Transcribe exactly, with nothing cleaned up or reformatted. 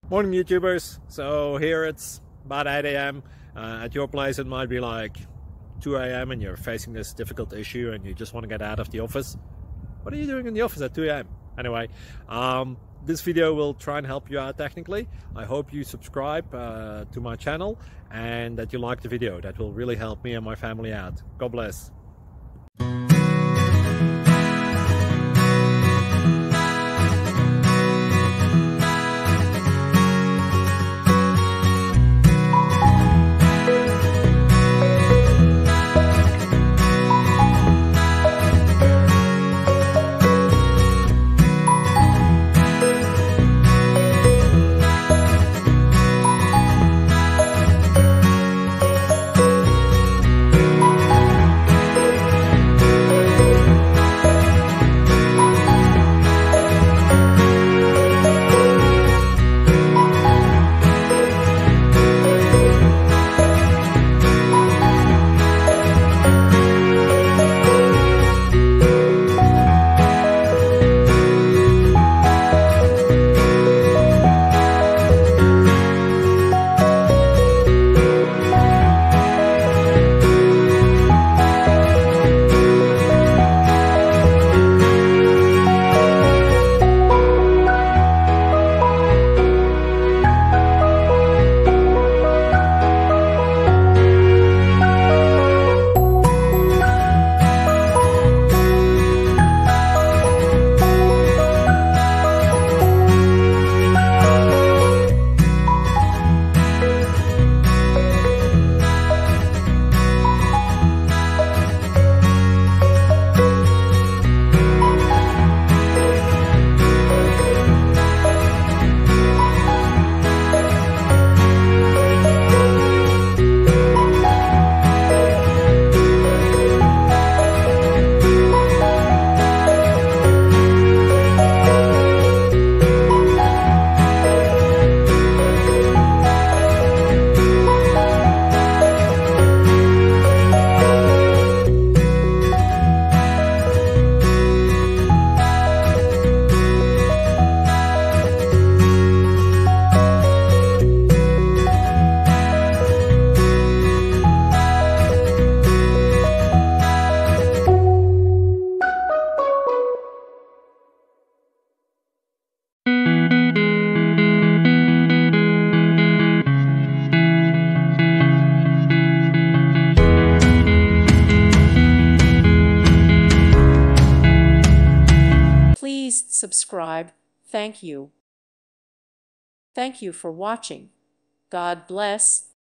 Morning YouTubers. So here it's about eight A M Uh, at your place it might be like two A M and you're facing this difficult issue and you just want to get out of the office. What are you doing in the office at two A M? Anyway, um, this video will try and help you out technically. I hope you subscribe uh, to my channel and that you like the video. That will really help me and my family out. God bless. Please subscribe. Thank you. Thank you for watching. God bless.